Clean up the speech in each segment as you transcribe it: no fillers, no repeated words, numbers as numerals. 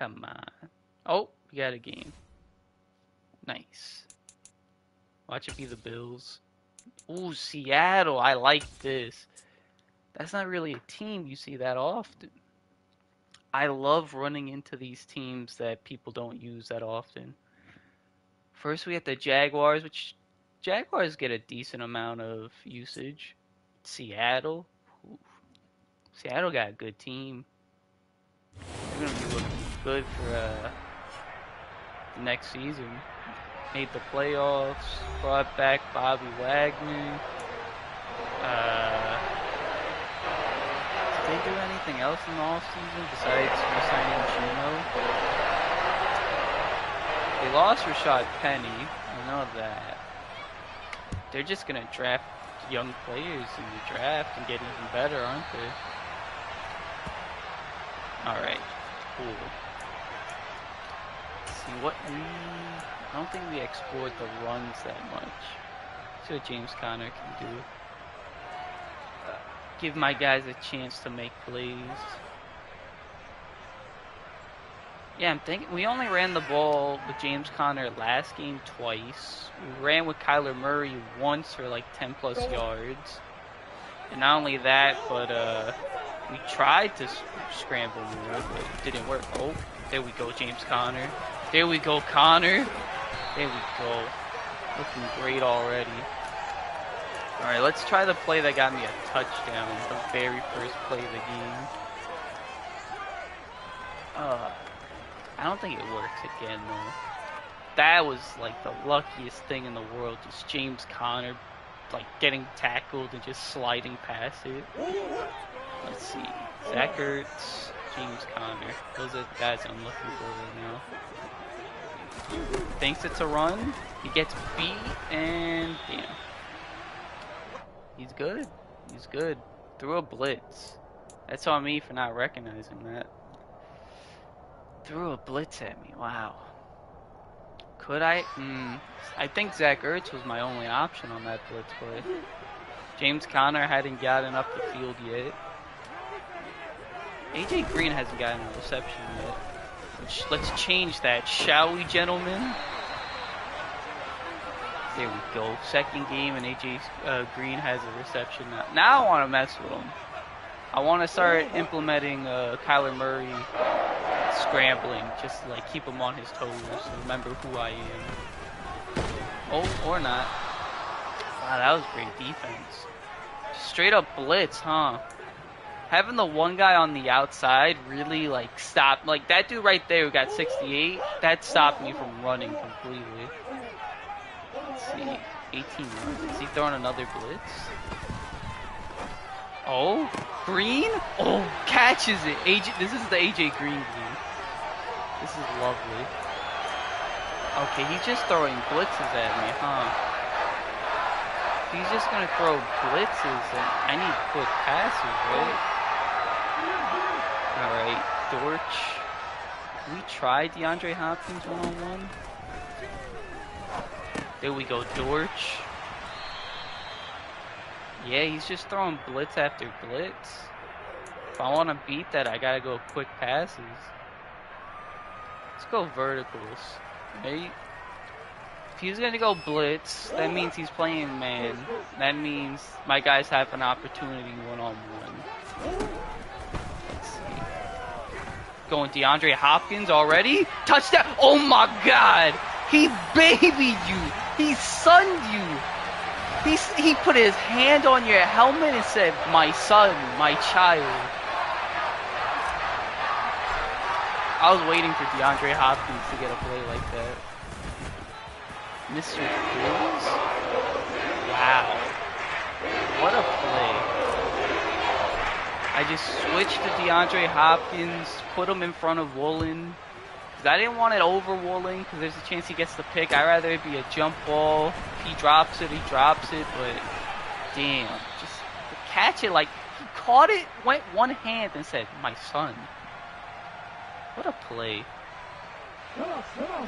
Come on. Oh, we got a game. Nice. Watch it be the Bills. Ooh, Seattle. I like this. That's not really a team you see that often. I love running into these teams that people don't use that often. First, we have the Jaguars, which Jaguars get a decent amount of usage. Seattle. Ooh. Seattle got a good team. They're going to be looking good for the next season. Made the playoffs, brought back Bobby Wagner. Did they do anything else in the offseason besides re-signing Chino? They lost Rashad Penny, I know that. They're just going to draft young players in the draft and get even better, aren't they? Alright, cool. Let's see what I don't think we explored the runs that much. See what James Conner can do. Give my guys a chance to make plays. Yeah, I'm thinking we only ran the ball with James Conner last game twice. We ran with Kyler Murray once for like 10 plus yards. And not only that, but we tried to scramble more, but it didn't work. Oh, there we go, James Conner. There we go, Conner. There we go. Looking great already. Alright, let's try the play that got me a touchdown. The very first play of the game. I don't think it works again, though. That was like the luckiest thing in the world. Just James Conner, like, getting tackled and just sliding past it. Let's see. Zach Ertz, James Conner. Those are the guys I'm looking for right now. Thinks it's a run. He gets beat, and damn. He's good. He's good. Threw a blitz. That's on me for not recognizing that. Threw a blitz at me. Wow. Could I? I think Zach Ertz was my only option on that blitz play. James Conner hadn't gotten up the field yet. AJ Green hasn't gotten a reception yet. Let's change that, shall we, gentlemen? There we go. Second game, and AJ Green has a reception now. Now I want to mess with him. I want to start implementing Kyler Murray scrambling, just to, like, keep him on his toes and remember who I am. Oh, or not. Wow, that was great defense. Straight up blitz, huh? Having the one guy on the outside really, like, stopped. Like, that dude right there who got 68, that stopped me from running completely. Let's see. 18 yards. Is he throwing another blitz? Oh, Green? Oh, catches it. This is the AJ Green game. This is lovely. Okay, he's just throwing blitzes at me, huh? He's just gonna throw blitzes, and I need quick passes, right? Alright, Dortch. We tried DeAndre Hopkins one-on-one. There we go, Dortch. Yeah, he's just throwing blitz after blitz. If I want to beat that, I gotta go quick passes. Let's go verticals, right? If he's gonna go blitz, that means he's playing man. That means my guys have an opportunity one-on-one. Let's see. Going DeAndre Hopkins already? Touchdown! Oh my God! He babied you! He sunned you! He put his hand on your helmet and said, "My son, my child." I was waiting for DeAndre Hopkins to get a play like that. Mr. Fields? Wow. What a play. I just switched to DeAndre Hopkins, put him in front of Woolen. I didn't want it over Woolen because there's a chance he gets the pick. I'd rather it be a jump ball. If he drops it, he drops it. But damn, just to catch it, like, he caught it, went one hand and said, "My son." What a play. Let's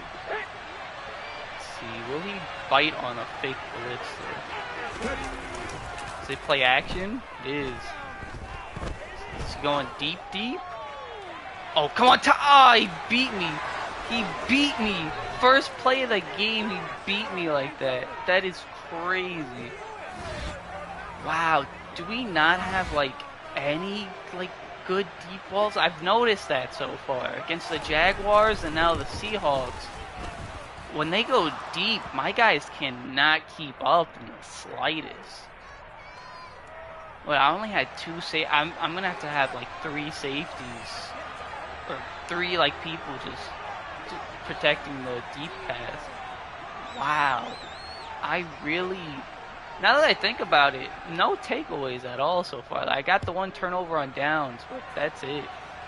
see, will he bite on a fake blitz there? Is it play action? It is. It's going deep, deep. Oh, come on. Ah, he beat me. He beat me. First play of the game, he beat me like that. That is crazy. Wow. Do we not have, like, any, like, good deep balls? I've noticed that so far. Against the Jaguars and now the Seahawks. When they go deep, my guys cannot keep up in the slightest. Well, I only had 2 I'm gonna have like 3 safeties. Or 3, like, people just protecting the deep pass. Wow. I really... Now that I think about it, no takeaways at all so far. I got the 1 turnover on downs, but that's it.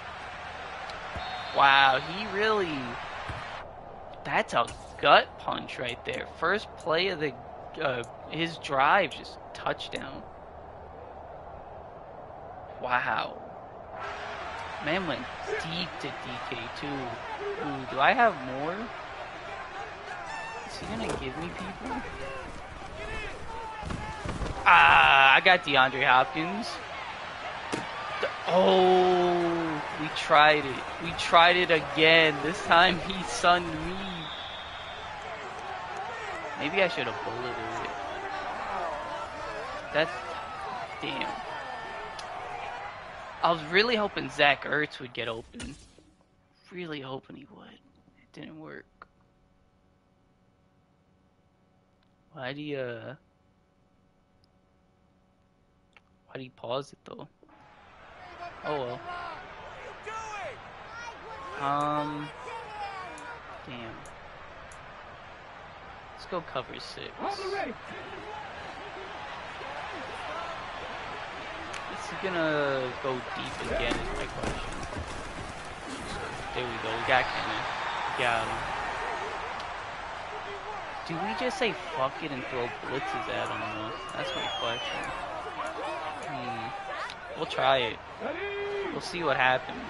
Wow, he really... That's a gut punch right there. First play of the his drive, just touchdown. Wow. Man went deep to DK too. Ooh, do I have more? Is he gonna give me people? Ah, I got DeAndre Hopkins. Oh, we tried it. We tried it again. This time he sunned me. Maybe I should have bulleted it. That's... Damn. I was really hoping Zach Ertz would get open. Really hoping he would. It didn't work. Why'd he pause it though? Oh well. Damn. Let's go cover 6. Is he gonna go deep again is my question. There we go, we got Kenny. Got him. Do we just say fuck it and throw blitzes at him though? That's my question. We'll try it. We'll see what happens.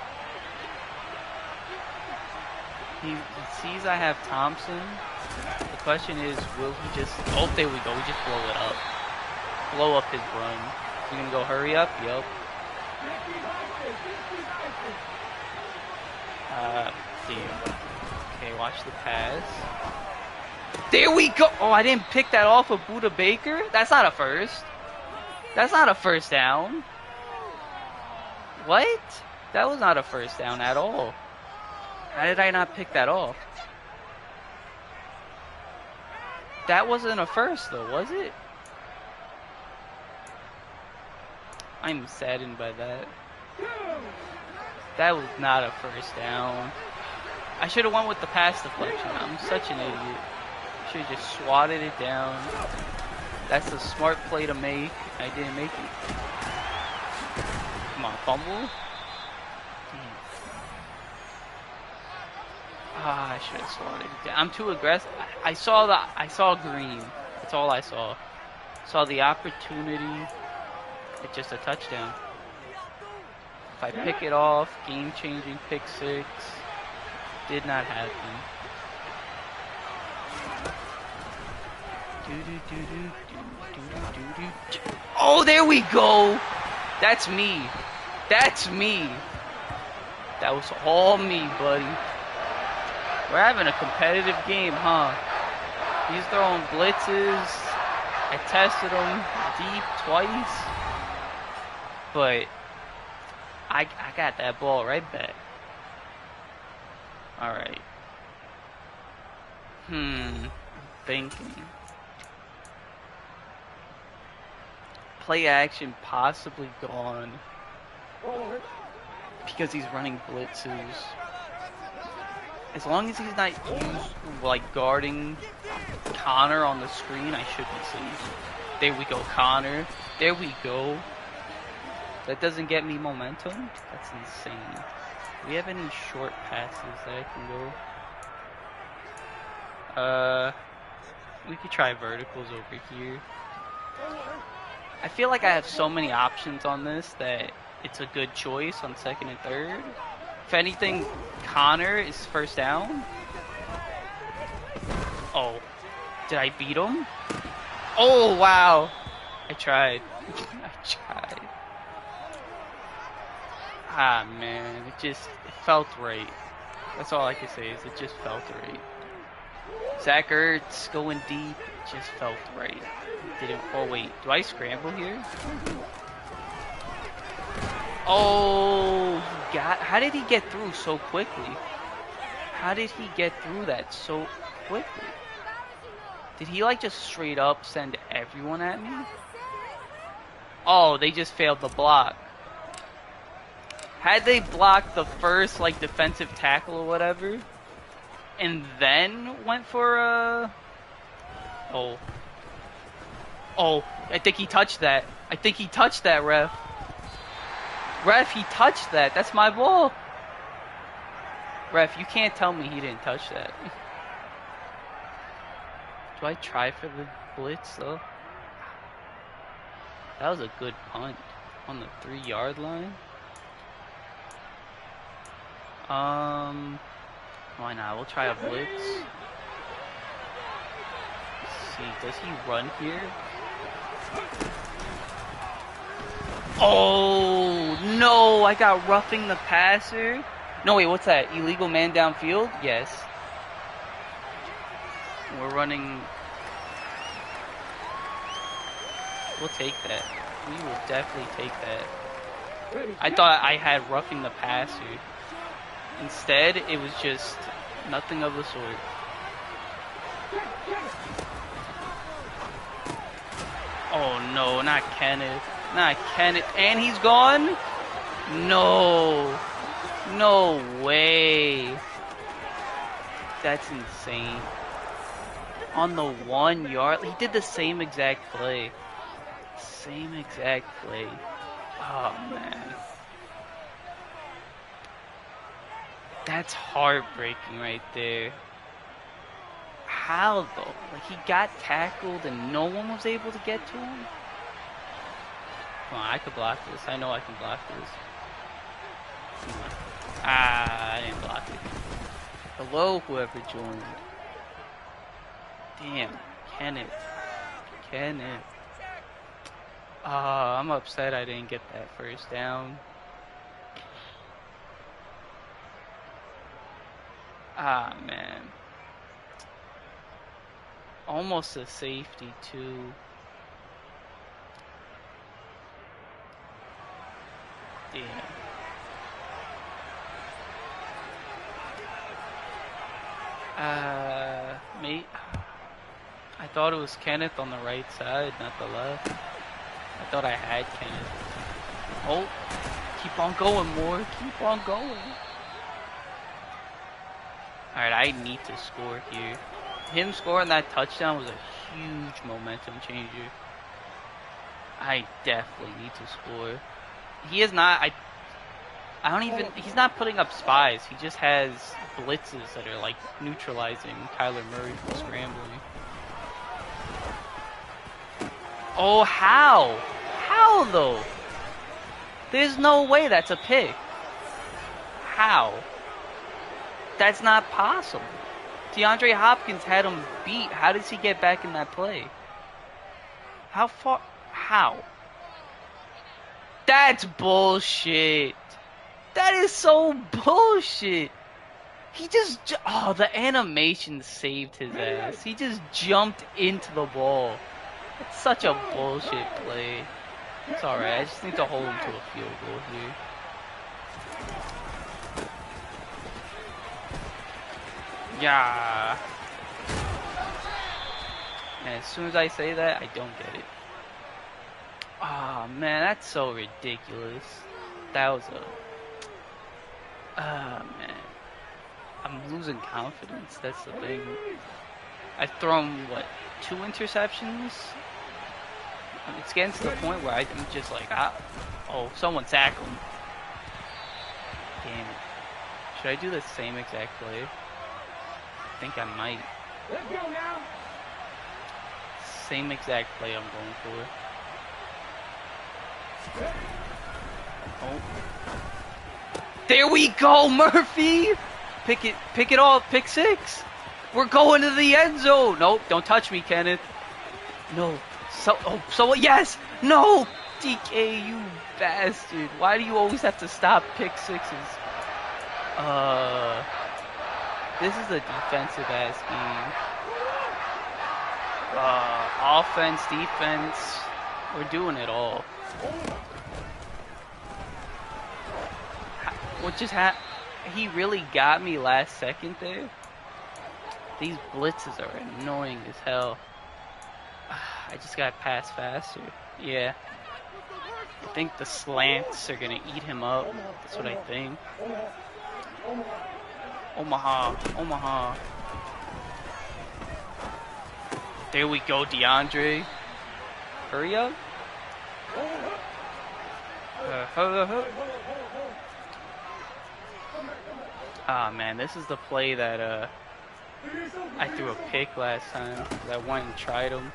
He sees I have Thompson. The question is, will he just... Oh, there we go. We just blow it up. Blow up his run. You gonna go hurry up? Yup. Damn. Okay, watch the pass. There we go! Oh, I didn't pick that off of Buda Baker? That's not a first. That's not a first down. What? That was not a first down at all. How did I not pick that off? That wasn't a first though, was it? I'm saddened by that. That was not a first down. I should have went with the pass deflection. I'm such an idiot. Should have just swatted it down. That's a smart play to make. I didn't make it. Come on, fumble. Damn. Ah, I should have swatted it down. I'm too aggressive. I saw green. That's all I saw. Saw the opportunity. It's just a touchdown. If I pick it off, game-changing pick 6. Did not happen. Oh, there we go. That's me. That's me. That was all me, buddy. We're having a competitive game, huh? He's throwing blitzes. I tested him deep twice. But I got that ball right back. Alright. Thinking. Play action possibly gone. Because he's running blitzes. As long as he's not like guarding Connor on the screen, I should be safe. There we go, Connor. There we go. That doesn't get me momentum? That's insane. Do we have any short passes that I can go? We could try verticals over here. I feel like I have so many options on this that it's a good choice on 2nd and 3rd. If anything, Connor is first down. Oh, did I beat him? Oh, wow. I tried. I tried. Ah, man, it felt right. That's all I can say is it just felt right. Zach Ertz going deep, it just felt right. It didn't. Oh wait, do I scramble here? Oh, how did he get through so quickly? How did he get through that so quickly? Did he like just straight up send everyone at me? Oh, they just failed the block. Had they blocked the first like defensive tackle or whatever, and then went for oh, I think he touched that. I think he touched that, ref. Ref, he touched that. That's my ball. Ref, you can't tell me he didn't touch that. Do I try for the blitz though? That was a good punt on the 3-yard line. Why not? We'll try a blitz. Let's see, does he run here? Oh no! I got roughing the passer. No wait, what's that? Illegal man downfield? Yes. We're running. We'll take that. We will definitely take that. I thought I had roughing the passer. Instead, it was just nothing of the sort. Oh no, not Kenneth. Not Kenneth. And he's gone? No. No way. That's insane. On the 1 yard, he did the same exact play. Same exact play. Oh man. That's heartbreaking right there. How though? Like he got tackled and no one was able to get to him? Come on, I could block this. I know I can block this. Ah, I didn't block it. Hello, whoever joined. Damn, Kenneth. Kenneth. I'm upset I didn't get that first down. Ah, man. Almost a safety, too. Damn. Mate. I thought it was Kenneth on the right side, not the left. I thought I had Kenneth. Oh, keep on going, Moore. Keep on going. Alright, I need to score here. Him scoring that touchdown was a huge momentum changer. I definitely need to score. He is not, he's not putting up spies. He just has blitzes that are like neutralizing Kyler Murray from scrambling. Oh, how? How though? There's no way that's a pick. How? That's not possible. DeAndre Hopkins had him beat. How does he get back in that play? How far? How? That's bullshit. That is so bullshit. He just, oh, the animation saved his ass. He just jumped into the ball. It's such a bullshit play. It's alright. I just need to hold him to a field goal here. Yeah. And as soon as I say that, I don't get it. Oh man, that's so ridiculous. That was a... man. I'm losing confidence, that's the thing. I've thrown, what, 2 interceptions? It's getting to the point where I'm just like, oh, someone tackled him. Damn it. Should I do the same exact play? I think I might. Let's go now. Same exact play I'm going for. Oh. There we go, Murphy! Pick it off, pick 6. We're going to the end zone. Nope, don't touch me, Kenneth. No. So, yes! No! DK, you bastard. Why do you always have to stop pick sixes? This is a defensive ass game. Offense, defense, we're doing it all. What just happened? He really got me last second there. These blitzes are annoying as hell. I just gotta pass faster. Yeah. I think the slants are gonna eat him up. That's what I think. Omaha. Omaha. There we go, DeAndre. Hurry up. Ah, man, this is the play that I threw a pick last time. I went and tried him.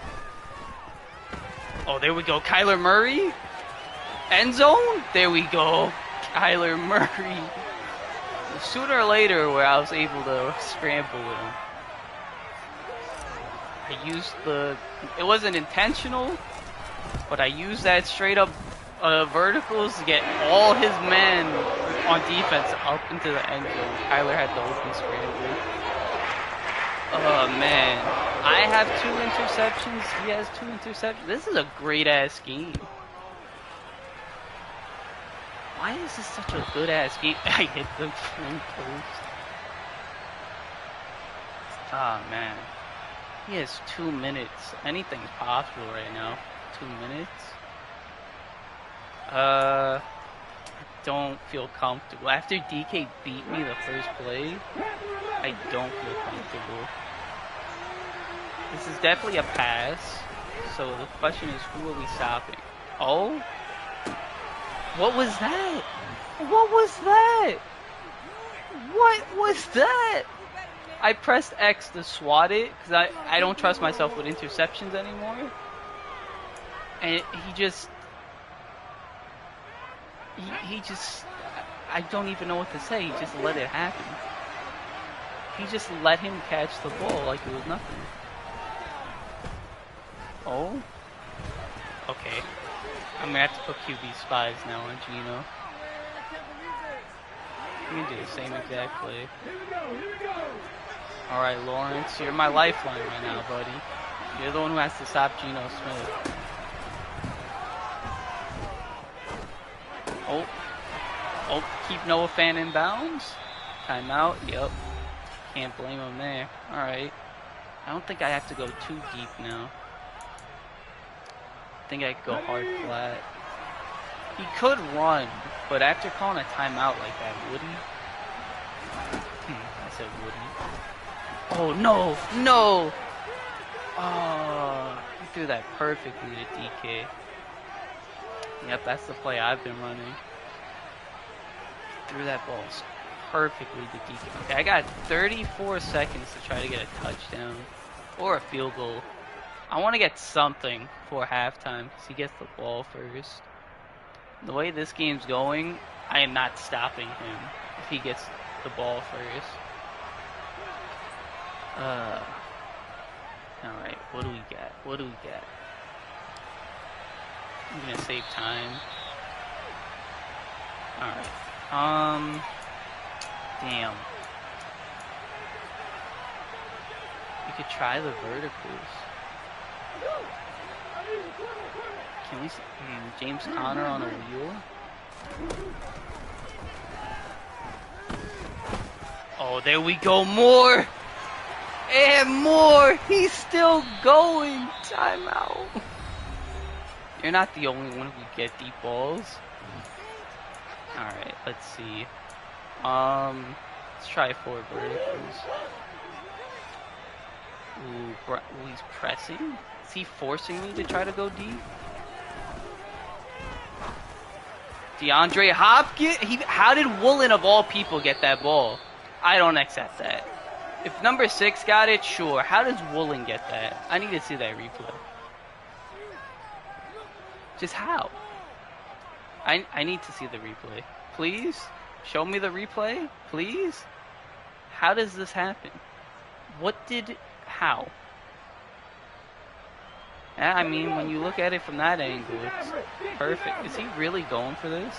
Oh, there we go. Kyler Murray. End zone. There we go. Kyler Murray. Sooner or later, where I was able to scramble with him. I used it wasn't intentional, but I used that straight up verticals to get all his men on defense up into the end zone. Kyler had the open scramble. Oh man, I have 2 interceptions. He has 2 interceptions. This is a great ass game. Why is this such a good ass game? I hit the post. Ah man, he has 2 minutes. Anything's possible right now. 2 minutes. I don't feel comfortable. After DK beat me the first play, I don't feel comfortable. This is definitely a pass. So the question is, who are we stopping? Oh? What was that? What was that? What was that? I pressed X to swat it because I don't trust myself with interceptions anymore. And he just... He just... I don't even know what to say. He just let it happen. He just let him catch the ball like it was nothing. Oh? Okay. I'm gonna have to put QB spies now on Gino. You can do the same exact play. Alright, Lawrence, you're my lifeline right now, buddy. You're the one who has to stop Geno Smith. Oh, keep Noah Fan in bounds. Timeout, yep. Can't blame him there. Alright. I don't think I have to go too deep now. I think I could go hard flat. He could run, but after calling a timeout like that, would he? I said would he? Oh no, no! Oh, he threw that perfectly to DK. Yep, that's the play I've been running. Threw that ball perfectly to DK. Okay, I got 34 seconds to try to get a touchdown or a field goal. I want to get something for halftime because he gets the ball first. The way this game's going, I am not stopping him if he gets the ball first. Alright, what do we get? What do we get? I'm gonna save time. Alright. Damn. You could try the verticals. Can we see James Conner on a wheel? Oh, there we go. More! And more! He's still going! Timeout. You're not the only one who get deep balls. Alright, let's see. Let's try 4 verticals. Ooh, he's pressing? Is he forcing me to try to go deep? DeAndre Hopkins? How did Woolen of all people get that ball? I don't accept that. If number 6 got it, sure. How does Woolen get that? I need to see that replay. Just how? I need to see the replay. Please? Show me the replay? Please? How does this happen? How? I mean, when you look at it from that angle, it's perfect. Is he really going for this?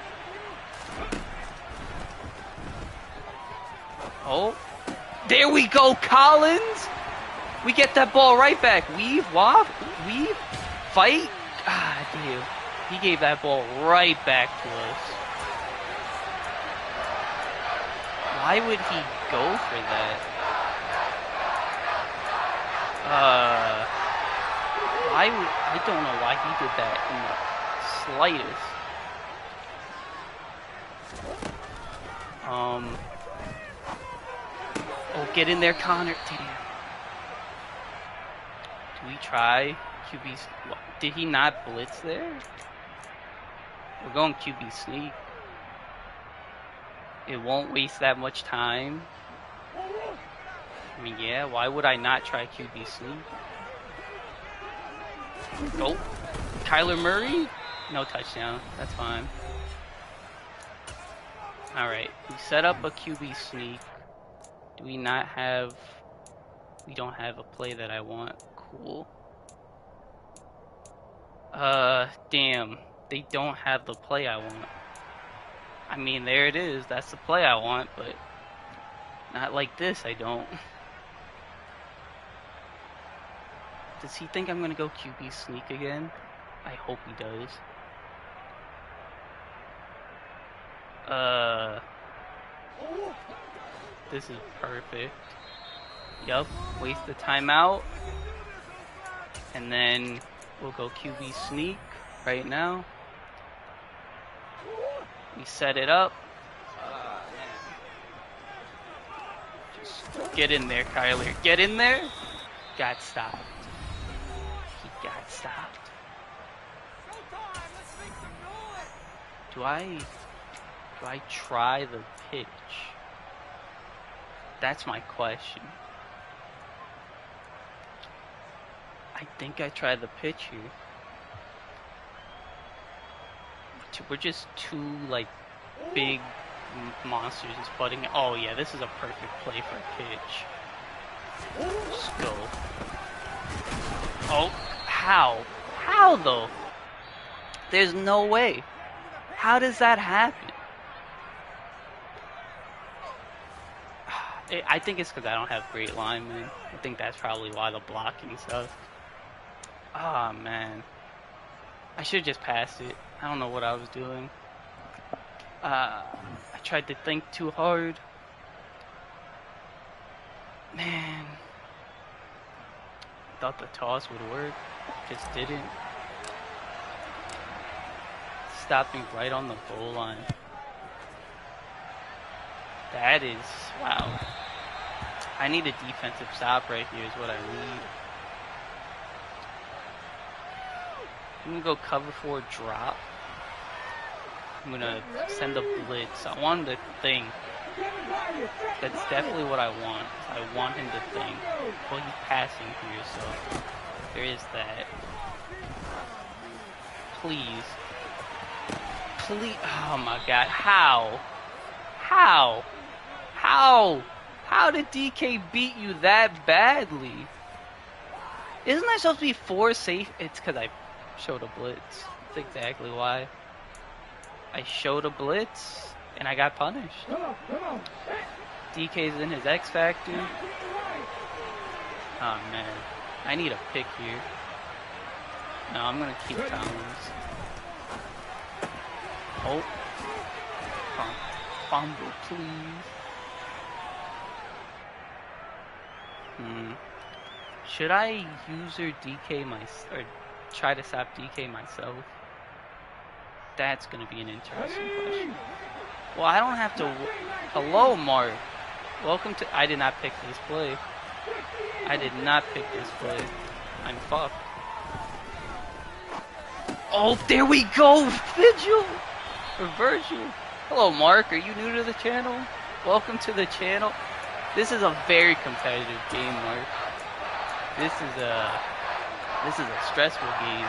Oh, there we go, Collins! We get that ball right back. Weave, wop, weave, fight. Ah, damn. He gave that ball right back to us. Why would he go for that? I don't know why he did that in the slightest. Oh, get in there, Connor. Damn. Do we try QB? Did he not blitz there? We're going QB sneak. It won't waste that much time. I mean, yeah, why would I not try QB sneak? Oh, Kyler Murray? No touchdown. That's fine. Alright, we set up a QB sneak. Do we not have... We don't have a play that I want. Cool. Damn. They don't have the play I want. I mean, there it is. That's the play I want, but... Not like this, I don't. Does he think I'm gonna go QB sneak again? I hope he does. This is perfect. Yup, waste the timeout. And then we'll go QB sneak right now. We set it up. Just get in there, Kyler. Get in there. Got stopped. He got stopped. Do I try the pitch? That's my question. I think I tried the pitch here. We're just two, like, big monsters just butting. Oh, yeah, this is a perfect play for a pitch. Just go. Oh, how? How, though? There's no way. How does that happen? I think it's because I don't have great linemen. I think that's probably why the blocking sucks. Ah, man. I should have just passed it. I don't know what I was doing. I tried to think too hard. Man. Thought the toss would work. Just didn't. Stopped me right on the goal line. That is... Wow. I need a defensive stop right here is what I need. I'm gonna go cover 4 drop. I'm gonna send a blitz. I want him to think. That's definitely what I want. I want him to think. Well, he's passing here, so there is that. Please. Please. Oh my god. How? How? How? How did DK beat you that badly? Isn't there supposed to be 4 safe? It's because I showed a blitz. That's exactly why. I showed a blitz and I got punished. DK's in his X Factor. Oh man. I need a pick here. No, I'm gonna keep Collins. Oh. Fumble, please. Should I use or DK or try to stop DK myself? That's gonna be an interesting question. Well, I don't have to. Hello, Mark. Welcome to. I did not pick this play. I did not pick this play. I'm fucked. Oh, there we go, Vigil or Virgil. Hello, Mark. Are you new to the channel? Welcome to the channel. This is a very competitive game, Mark. This is a stressful game.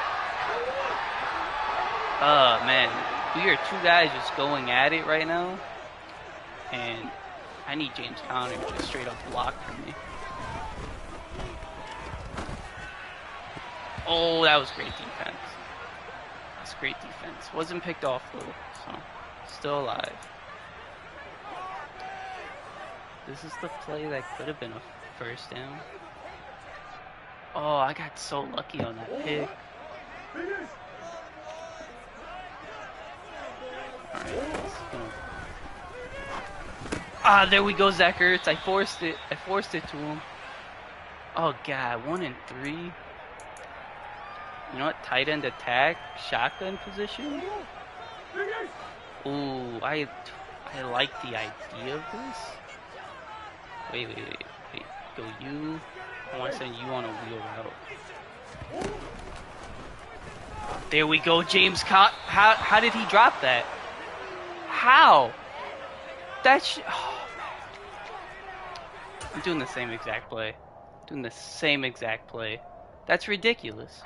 Man, we are 2 guys just going at it right now, and I need James Conner to just straight up block for me. Oh, that was great defense. That's great defense. Wasn't picked off though, so still alive. This is the play that could have been a first down. Oh, I got so lucky on that pick. Ah, there we go, Zach Ertz. I forced it. I forced it to him. Oh, God. 1 and 3. You know what? Tight end attack. Shotgun position. Ooh, I like the idea of this. Wait. Go you. I want to send you on a wheel route. There we go, James Cott. How did he drop that? How? That's... Oh, man. I'm doing the same exact play. That's ridiculous.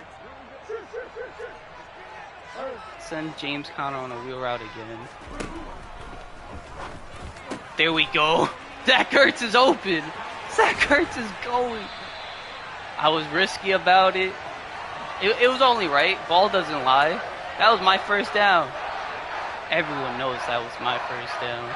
Send James Conner on a wheel route again. There we go. Zach Ertz is open. Zach Ertz is going. I was risky about it. It was only right. Ball doesn't lie. That was my first down. Everyone knows that was my first down.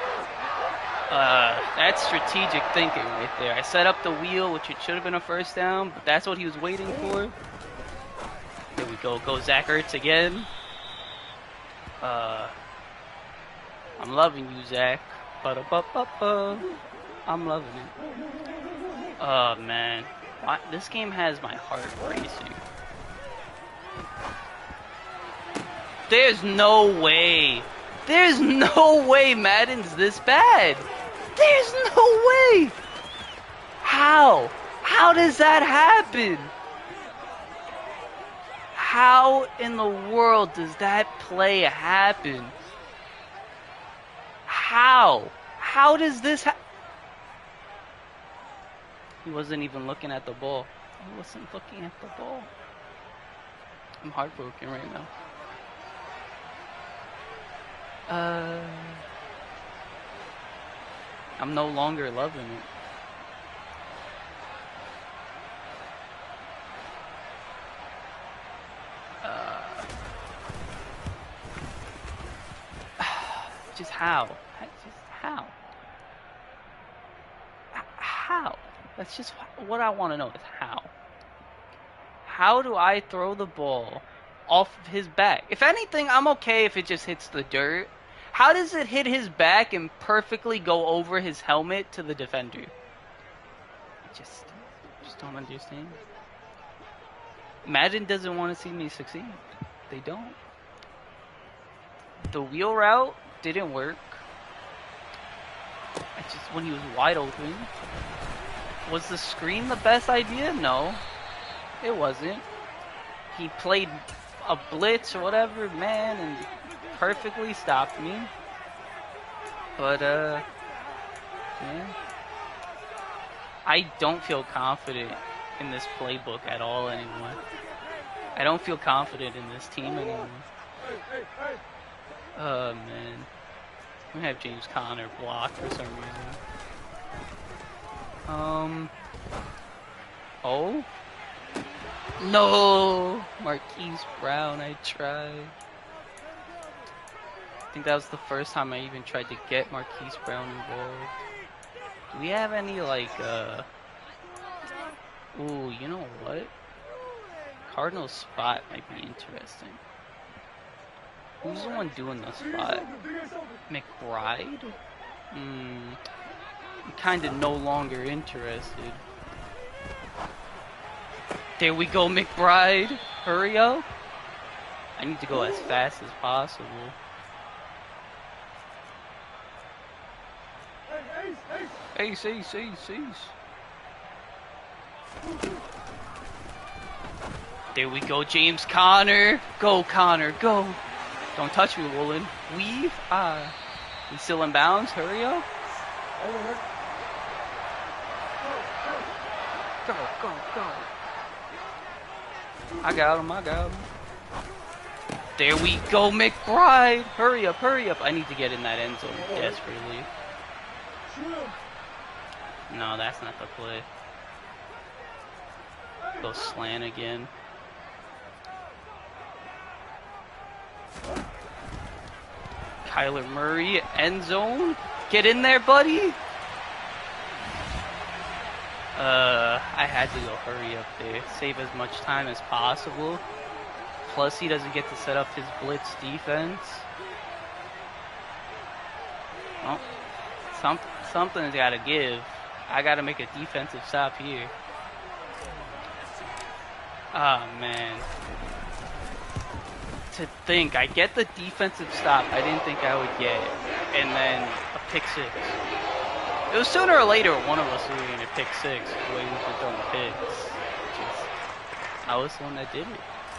That's strategic thinking right there. I set up the wheel, which it should have been a first down, but that's what he was waiting for. There we go. Go Zach Ertz again. I'm loving you, Zach. I'm loving it. Oh, man. This game has my heart racing. There's no way. There's no way Madden's this bad. There's no way. How? How does that happen? How in the world does that play happen? How? How does this happen? He wasn't even looking at the ball. He wasn't looking at the ball. I'm heartbroken right now. I'm no longer loving it. Just how? How? How? That's just what I want to know is how. How do I throw the ball off of his back? If anything, I'm okay if it just hits the dirt. How does it hit his back and perfectly go over his helmet to the defender? I just don't understand. Madden doesn't want to see me succeed. They don't. The wheel route didn't work. When he was wide open. Was the screen the best idea? No. It wasn't. He played a blitz or whatever, man, and perfectly stopped me. But, yeah. I don't feel confident in this playbook at all anymore. I don't feel confident in this team anymore. Oh, man. I'm gonna have James Conner block for some reason. Oh? No! Marquise Brown, I tried. I think that was the first time I even tried to get Marquise Brown involved. Do we have any, like, ooh, you know what? Cardinals spot might be interesting. Who's the one doing the spot? McBride? I'm kind of no longer interested. There we go, McBride. Hurry up. I need to go as fast as possible. Ace. There we go, James Conner. Go, Conner, go. Don't touch me, Woolen. Weave. He's still in bounds. Hurry up. Go. I got him. There we go, McBride. Hurry up. I need to get in that end zone desperately. No, that's not the play. Go slant again. Kyler Murray, end zone. Get in there, buddy. I had to go hurry up there. Save as much time as possible. Plus, he doesn't get to set up his blitz defense. Well, something's got to give. I got to make a defensive stop here. Oh, man. To think, I get the defensive stop I didn't think I would get. And then a pick six. It was sooner or later one of us was going to pick six. The way we were throwing picks. I was the one that did it.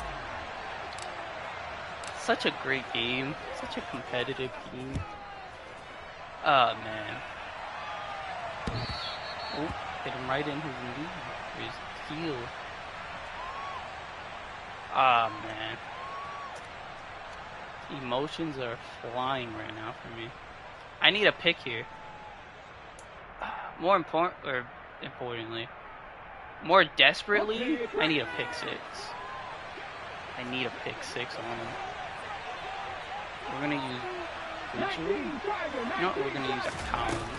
Such a great game. Such a competitive game. Oh, man. Oh, hit him right in his knee. Or his heel. Ah, man. Emotions are flying right now for me. I need a pick here. More importantly, more desperately, I need a pick six. I need a pick six on him. We're gonna use Richard. You know what? We're gonna use our Collins.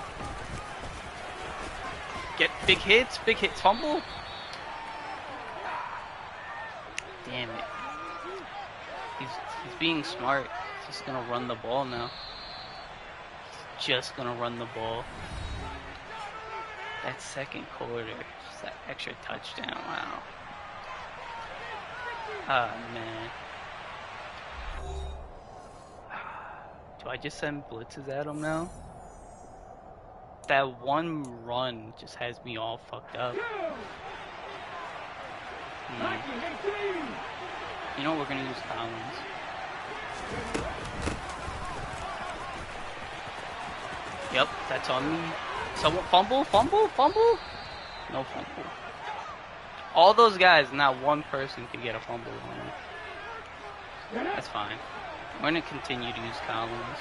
Get big hits, fumble. Damn it. He's being smart. He's just gonna run the ball now. He's just gonna run the ball. That second quarter, just that extra touchdown, wow. Oh, man. Do I just send blitzes at him now? That one run just has me all fucked up. You know what, we're gonna use Collins. Yep, that's on me. Someone fumble? No fumble. All those guys, not one person can get a fumble on them. That's fine. We're gonna continue to use Collins.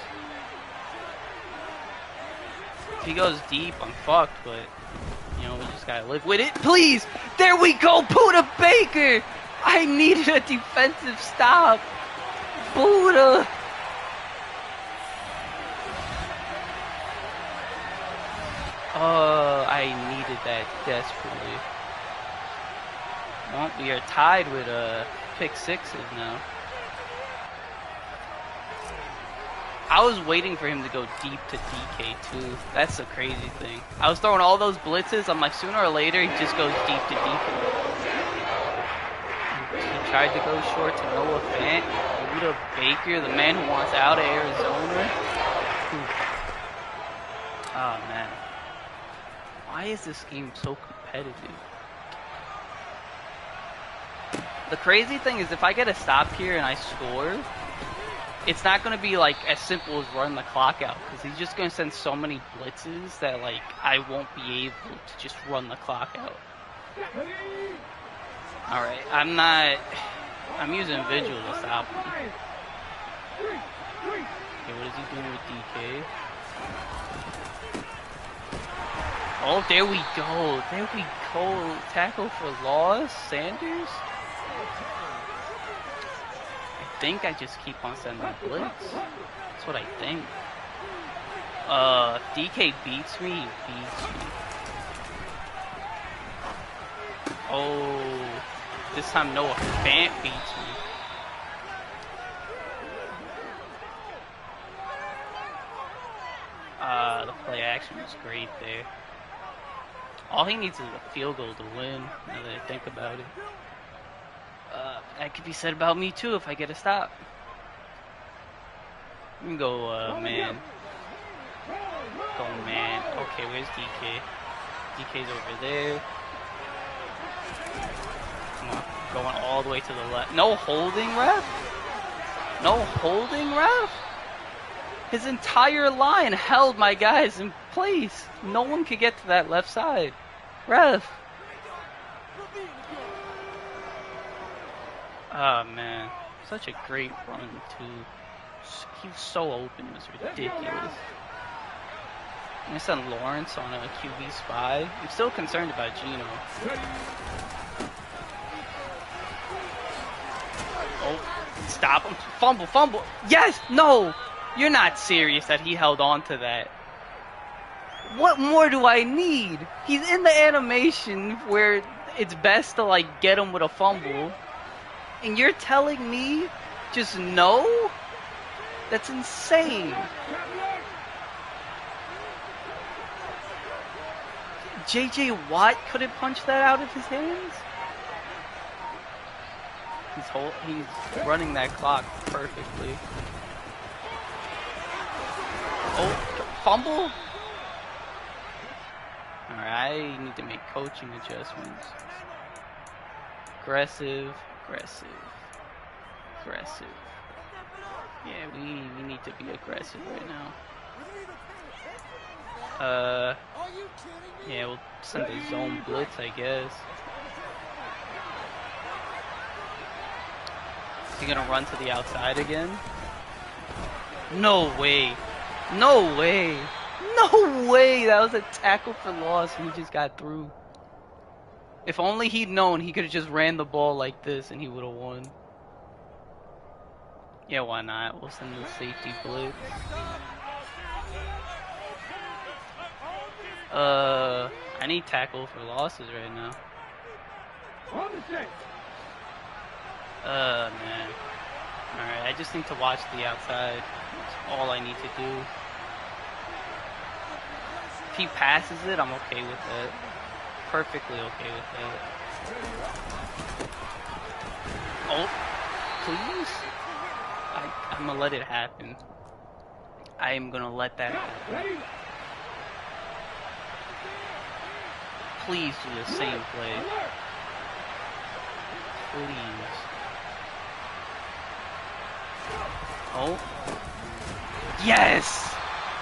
If he goes deep, I'm fucked, but you know, we just gotta live with it. Please! There we go! Buddha Baker! I needed a defensive stop! Buddha! I needed that desperately. Well, we are tied with pick sixes now. I was waiting for him to go deep to DK too. That's the crazy thing. I was throwing all those blitzes. I'm like, sooner or later he just goes deep to DK. He tried to go short to Noah Fant. Buddha Baker, the man who wants out of Arizona. Oh man. Why is this game so competitive? The crazy thing is if I get a stop here and I score, it's not going to be like as simple as run the clock out, because he's just going to send so many blitzes that like I won't be able to just run the clock out. Alright, I'm using Vigil to stop him. Okay, what is he doing with DK? Oh, there we go. There we go. Tackle for loss. Sanders? I think I just keep on sending blitz. That's what I think. DK beats me. He beats me. Oh, this time Noah Fant beats me. The play action was great there. All he needs is a field goal to win, now that I think about it. That could be said about me too if I get a stop. We can go, man. Go, man. Okay, where's DK? DK's over there. Come on, going all the way to the left. No holding, ref? No holding, ref? His entire line held my guys in place. No one could get to that left side. Ref. Oh, man. Such a great run, too. He was so open. It was ridiculous. I sent Lawrence on a QB spy. I'm still concerned about Gino. Oh, stop him. Fumble, fumble. Yes, no. You're not serious that he held on to that. What more do I need? He's in the animation where it's best to like get him with a fumble. And you're telling me just no? That's insane. JJ Watt couldn't punch that out of his hands? He's running that clock perfectly. Oh, fumble? Alright, I need to make coaching adjustments. Aggressive, aggressive, aggressive. Yeah, we need to be aggressive right now. Yeah, we'll send a zone blitz, I guess. Is he gonna run to the outside again? No way. No way. No way. That was a tackle for loss and he just got through. If only he'd known, he could have just ran the ball like this and he would have won. Yeah, why not? We'll send the safety blitz. I need tackle for losses right now. Man. Alright, I just need to watch the outside. That's all I need to do. If he passes it, I'm okay with it. Perfectly okay with it. Oh, please? I'm gonna let it happen. I am gonna let that happen. Please do the same play. Please. Oh. Yes!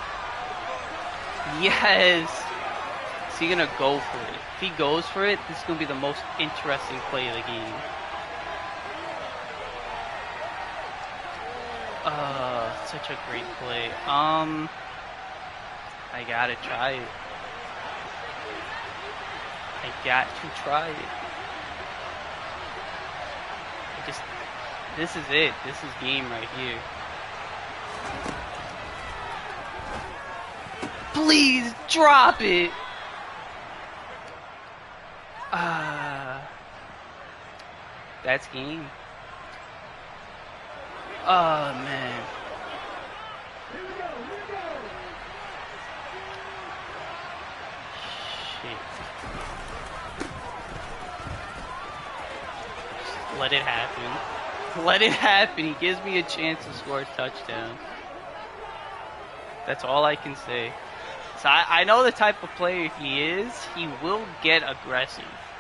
Yes! Is he gonna go for it? If he goes for it, this is gonna be the most interesting play of the game. Such a great play. I gotta try it. I got to try it. This is it. This is game right here. Please drop it. That's game. Oh man. Shit. Just let it happen. Let it happen. He gives me a chance to score a touchdown. That's all I can say. So I know the type of player he is. He will get aggressive.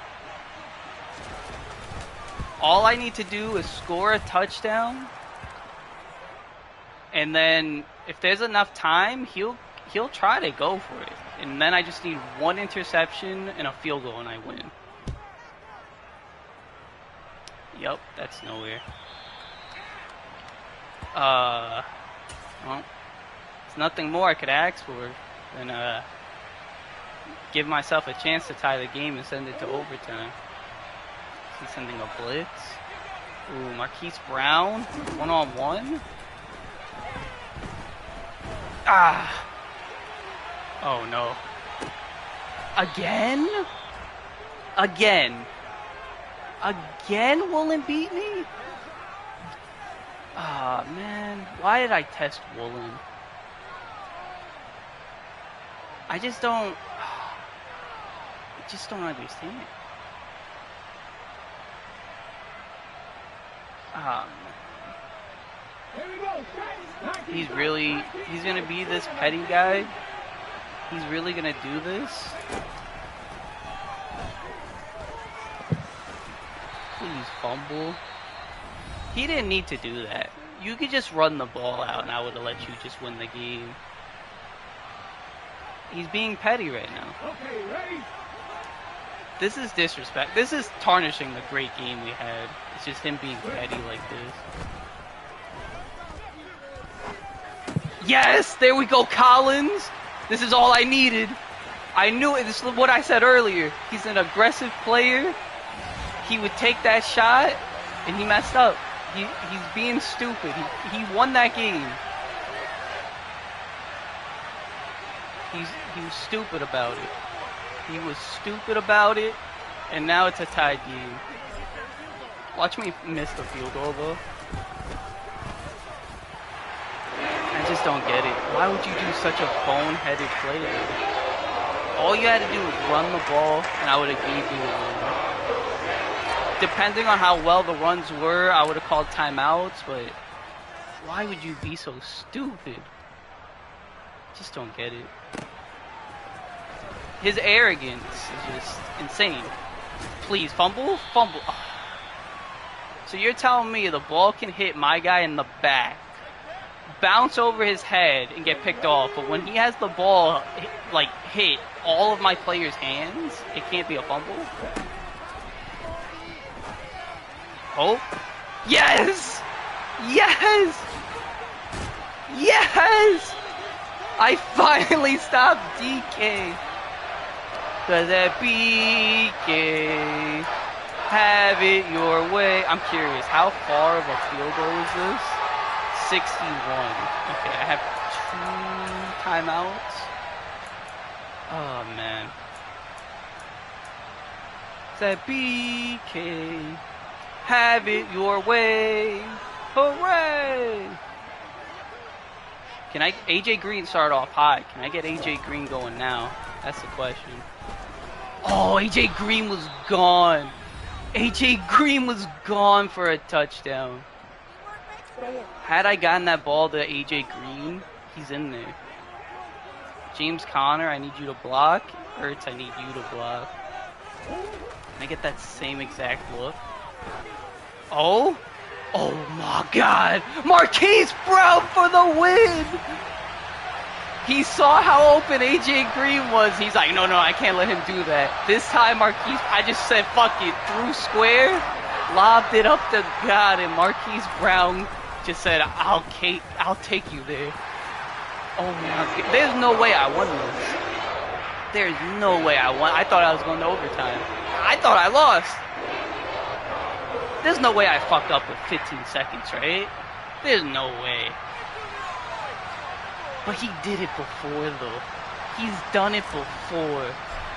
All I need to do is score a touchdown, and then if there's enough time, he'll try to go for it. And then I just need one interception and a field goal, and I win. Yup, that's nowhere. Well, there's nothing more I could ask for than give myself a chance to tie the game and send it to overtime. He's sending a blitz. Ooh, Marquise Brown, one-on-one. Ah! Oh no. Again? Again? Again Woolen beat me? Ah, man. Why did I test Woolen? I just don't understand. He's gonna be this petty guy? He's really gonna do this? Please fumble. He didn't need to do that. You could just run the ball out and I would have let you just win the game. He's being petty right now. Okay, ready? This is disrespect. This is tarnishing the great game we had. It's just him being petty like this. Yes! There we go, Collins! This is all I needed. I knew it. This is what I said earlier. He's an aggressive player. He would take that shot, and he messed up. He's being stupid. He won that game. He was stupid about it. He was stupid about it, and now it's a tied game. Watch me miss the field goal, though. I just don't get it. Why would you do such a boneheaded play there? All you had to do was run the ball, and I would have gave you the win. Depending on how well the runs were, I would have called timeouts, but why would you be so stupid? Just don't get it. His arrogance is just insane. Please, fumble? Fumble. Oh. So you're telling me the ball can hit my guy in the back, bounce over his head, and get picked off, but when he has the ball, like, hit all of my players' hands, it can't be a fumble? Oh. Yes! Yes! Yes! I finally stopped DK. Cause that BK, have it your way. I'm curious, how far of a field goal is this? 61. Okay, I have 2 timeouts. Oh man. That BK, have it your way. Hooray! Can AJ Green start off high? Can I get AJ Green going now? That's the question. Oh, AJ Green was gone. AJ Green was gone for a touchdown. Had I gotten that ball to AJ Green, he's in there. James Conner, I need you to block. Ertz, I need you to block. Can I get that same exact look? Oh? Oh my God! Marquise Brown for the win! He saw how open AJ Green was. He's like, no, I can't let him do that. This time, Marquise, I just said, fuck it. Threw square, lobbed it up to God, and Marquise Brown just said, I'll take you there. Oh my God. There's no way I won this. There's no way I won. I thought I was going to overtime. I thought I lost. There's no way I fucked up with 15 seconds, right? There's no way. But he did it before, though. He's done it before.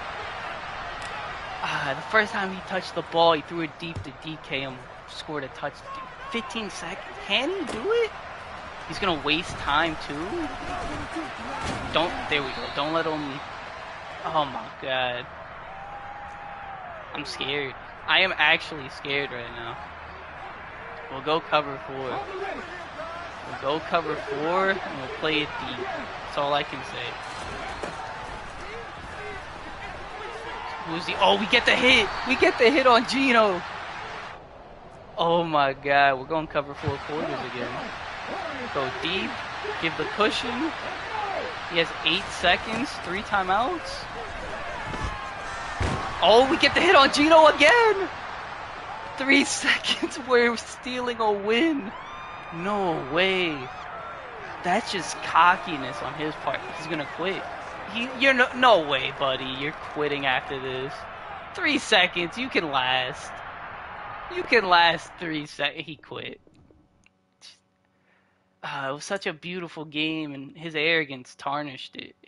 The first time he touched the ball, he threw it deep to DK and scored a touchdown. 15 seconds? Can he do it? He's gonna waste time, too? There we go. Don't let him... Oh, my God. I'm scared. I am actually scared right now. We'll go cover 4. We'll go cover 4 and we'll play it deep. That's all I can say. Who's the... Oh, we get the hit! We get the hit on Gino! Oh my God, we're going cover 4 quarters again. Go deep, give the cushion. He has 8 seconds, 3 timeouts. Oh, we get the hit on Gino again! 3 seconds, we're stealing a win. No way. That's just cockiness on his part. He's gonna quit. You're no way, buddy. You're quitting after this. 3 seconds. You can last. You can last 3 seconds. He quit. It was such a beautiful game, and his arrogance tarnished it.